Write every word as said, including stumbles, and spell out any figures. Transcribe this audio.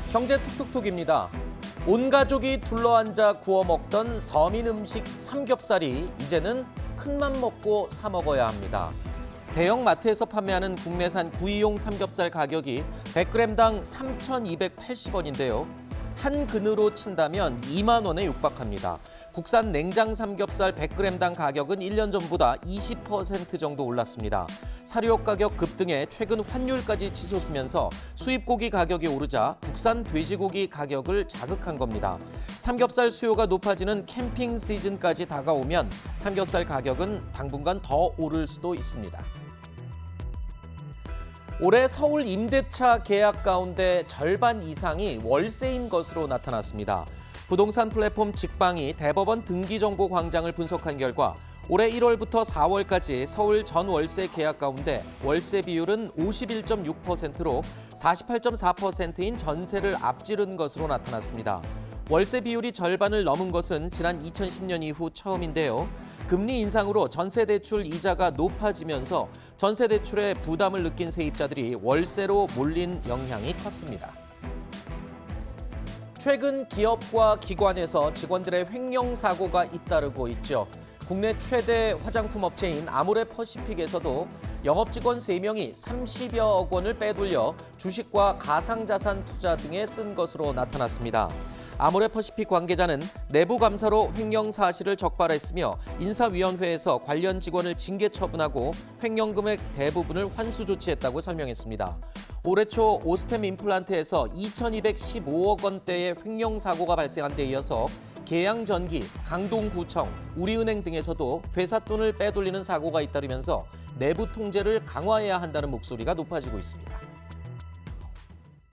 경제 톡톡톡입니다. 온 가족이 둘러앉아 구워 먹던 서민 음식 삼겹살이 이제는 큰맘 먹고 사 먹어야 합니다. 대형 마트에서 판매하는 국내산 구이용 삼겹살 가격이 백 그램당 삼천이백팔십 원인데요. 한 근으로 친다면 이만 원에 육박합니다. 국산 냉장 삼겹살 백 그램당 가격은 일 년 전보다 이십 퍼센트 정도 올랐습니다. 사료 가격 급등에 최근 환율까지 치솟으면서 수입 고기 가격이 오르자 국산 돼지고기 가격을 자극한 겁니다. 삼겹살 수요가 높아지는 캠핑 시즌까지 다가오면 삼겹살 가격은 당분간 더 오를 수도 있습니다. 올해 서울 임대차 계약 가운데 절반 이상이 월세인 것으로 나타났습니다. 부동산 플랫폼 직방이 대법원 등기정보 광장을 분석한 결과 올해 일월부터 사월까지 서울 전 월세 계약 가운데 월세 비율은 오십일 점 육 퍼센트로 사십팔 점 사 퍼센트인 전세를 앞지른 것으로 나타났습니다. 월세 비율이 절반을 넘은 것은 지난 이천십 년 이후 처음인데요. 금리 인상으로 전세 대출 이자가 높아지면서 전세 대출에 부담을 느낀 세입자들이 월세로 몰린 영향이 컸습니다. 최근 기업과 기관에서 직원들의 횡령 사고가 잇따르고 있죠. 국내 최대 화장품 업체인 아모레퍼시픽에서도 영업 직원 세 명이 삼십여억 원을 빼돌려 주식과 가상자산 투자 등에 쓴 것으로 나타났습니다. 아모레퍼시픽 관계자는 내부 감사로 횡령 사실을 적발했으며 인사위원회에서 관련 직원을 징계 처분하고 횡령 금액 대부분을 환수 조치했다고 설명했습니다. 올해 초 오스템 임플란트에서 이천이백십오억 원대의 횡령 사고가 발생한 데 이어서 계양전기, 강동구청, 우리은행 등에서도 회사 돈을 빼돌리는 사고가 잇따르면서 내부 통제를 강화해야 한다는 목소리가 높아지고 있습니다.